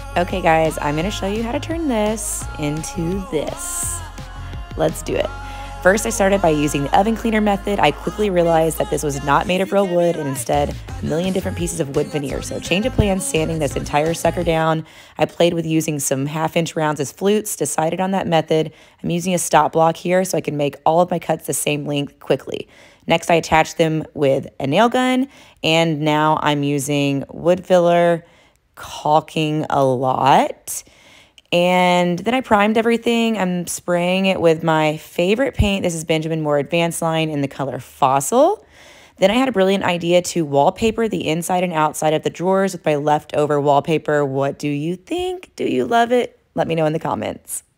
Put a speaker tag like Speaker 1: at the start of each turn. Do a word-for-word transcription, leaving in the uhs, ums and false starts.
Speaker 1: Okay guys, I'm gonna show you how to turn this into this. Let's do it. First, I started by using the oven cleaner method. I quickly realized that this was not made of real wood and instead a million different pieces of wood veneer. So change of plans, sanding this entire sucker down. I played with using some half inch rounds as flutes, decided on that method. I'm using a stop block here so I can make all of my cuts the same length quickly. Next, I attached them with a nail gun, and now I'm using wood filler, caulking a lot. And then I primed everything. I'm spraying it with my favorite paint. This is Benjamin Moore Advanced Line in the color Fossil. Then I had a brilliant idea to wallpaper the inside and outside of the drawers with my leftover wallpaper. What do you think? Do you love it? Let me know in the comments.